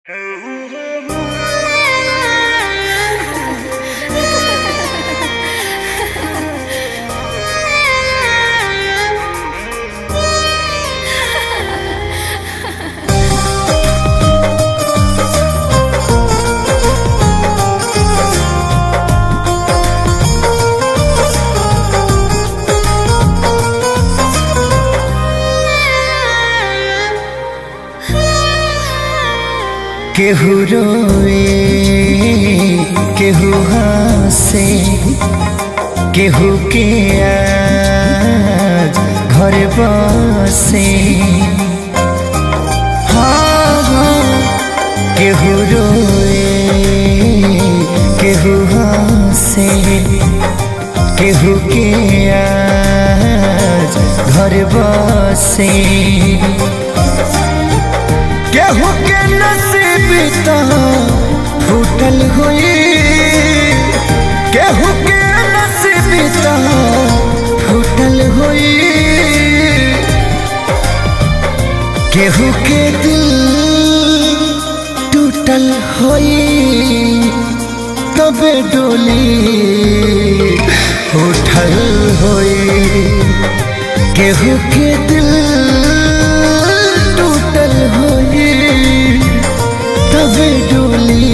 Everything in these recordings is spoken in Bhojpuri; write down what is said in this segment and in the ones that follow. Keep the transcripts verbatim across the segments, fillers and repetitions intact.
केहू रोए केहू हंसे केहू के आज घर बसे। हाँ हाँ केहू रोए केहू हंसे केहू के आज घर बसे। केहू के नसीब तो फूटल हुई केहू के नसीब तो फूटल हुई केहू के दिल टूटल हुई तबे डोली उठल हुई। केहू के दिल टूटल हुई तबे डोली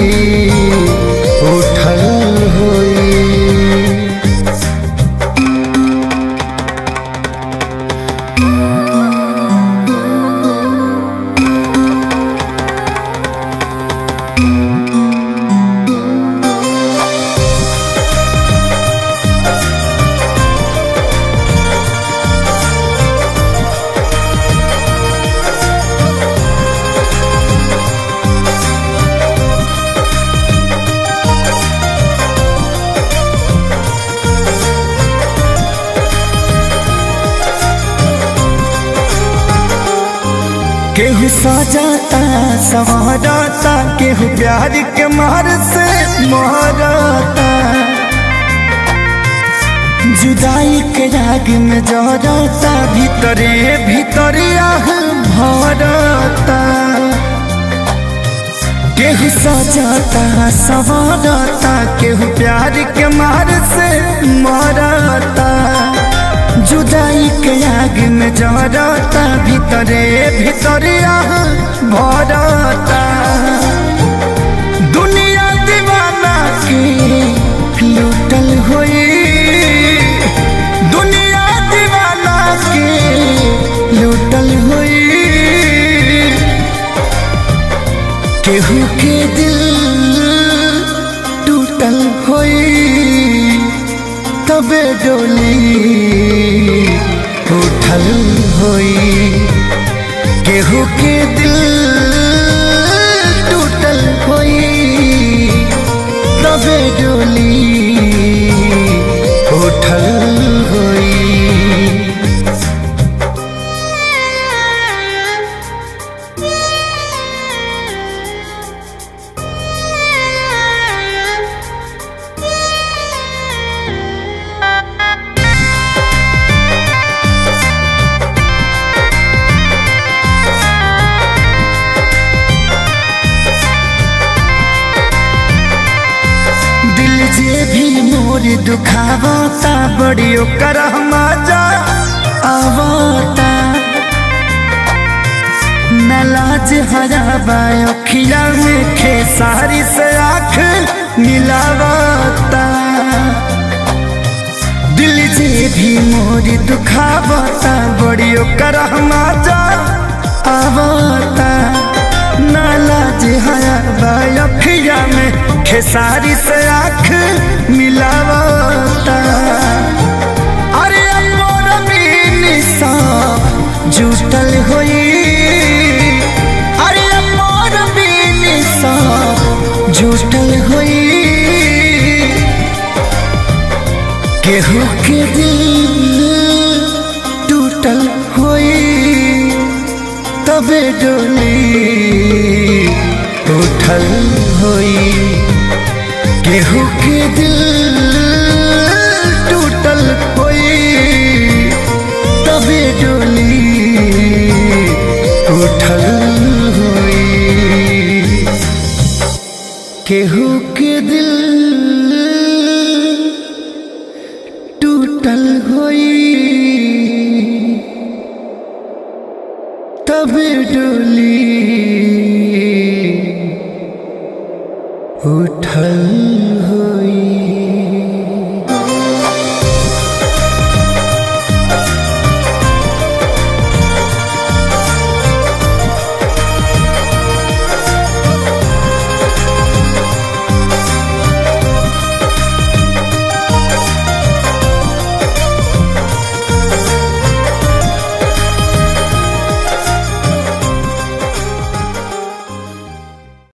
उठल हुई। केहू सजाता संवरता केहू प्यार के मार से मारता जुदाई के राग में जरता भीतरे भीतरे आह भरता। केहू सजाता संवरता केहू प्यार के मार से मारता जुदाई के आग में जरता भीतरे भीतरे आह भरता। दुनिया दीवाना के लूटल हुई दुनिया दीवाना के लूटल हुई केहू के दिल टूटल हुई तबे डोली उठल हुई। केहू के दिल टूटल हुई तबे डोली उठल हुई। जे भी मोर दुखावता बड़ी ओकर मजा आवता न लाज हराबा अखिया में खेसारी से आँख मिलावता। दिल जे भी मोर दुखावता बड़ी ओकर मजा आवता न लाज हराबा अखिया में खेसारी से आँख मिलावता। अरे मोर बीनी सा जुटल हुई अरे मोर बीनी सा जुटल हुई केहू के दिल टूटल हुई तबे डोली उठल हुई। केहू के दिल टूटल हुई तबे डोली उठल हुई। केहू के दिल टूटल होई तब डोली उठल